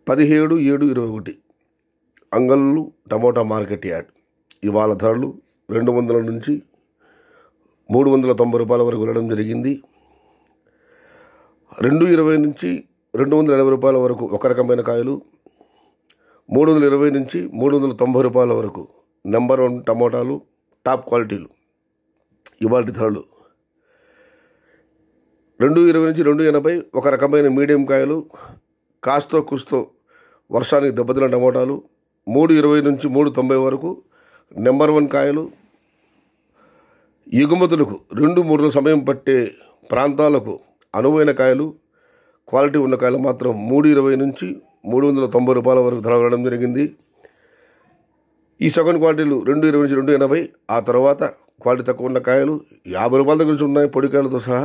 17/7/21 Angallu tomato market yard. ఇవాళ ధరలు 200 నుంచి 390 రూపాయల వరకు వెళ్ళడం జరిగింది. 220 నుంచి 280 రూపాయల వరకు ఒక రకమైన కాయలు, 320 నుంచి 390 రూపాయల వరకు నెంబర్ 1 టమోటాలు, టాప్ క్వాలిటీలు. ఇవాళ ధరలు 220 నుంచి 280 ఒక రకమైన మీడియం కాయలు, కాస్తో కుస్తో వర్షానికి దెబ్బతిన టమోటాలు, 320 నుంచి 390 వరకు నెంబర్ 1 కాయలు. ఎగుమతులకు 2-3 రోజుల సమయం పట్టే ప్రాంతాలకు అనువైన కాయలు, క్వాలిటీ ఉన్న కాయలు మాత్రం 320 నుంచి 390 రూపాయల వరకు ధర వెళ్ళడం జరిగింది. ఈ సెకండ్ క్వాలిటీలు 220 నుంచి 280. ఆ తర్వాత క్వాలిటీ తక్కువ ఉన్న కాయలు 50 రూపాయల దగ్గర నుంచి ఉన్నాయి, పొడికాయలతో సహా.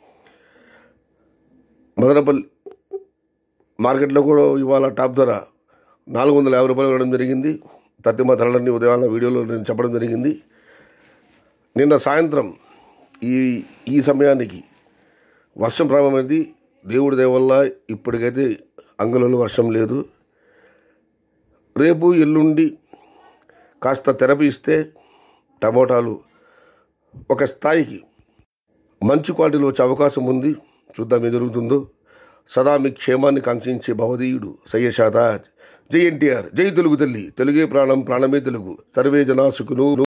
మదనపల్లి మార్కెట్లో కూడా ఇవాళ టాప్ ధర 450 రూపాయలు వెళ్ళడం జరిగింది. తత్తిమ ధరలన్నీ ఉదయాన్న వీడియోలో నేను చెప్పడం జరిగింది. నిన్న సాయంత్రం ఈ సమయానికి వర్షం ప్రారంభమైంది. దేవుడి దయ వల్ల ఇప్పటికైతే అంగళంలో వర్షం లేదు. రేపు ఎల్లుండి కాస్త తెరపి ఇస్తే టమోటాలు ఒక స్థాయికి మంచి క్వాలిటీలో వచ్చే అవకాశం ఉంది. చూద్దాం ఏం జరుగుతుందో. సదా మీ క్షేమాన్ని కాంక్షించే భవదీయుడు సయ్యద్ షాహతాజ్. జై ఎన్టీఆర్, జై తెలుగు తల్లి, తెలుగే ప్రాణం, ప్రాణమే తెలుగు. సర్వే జనా సుఖినో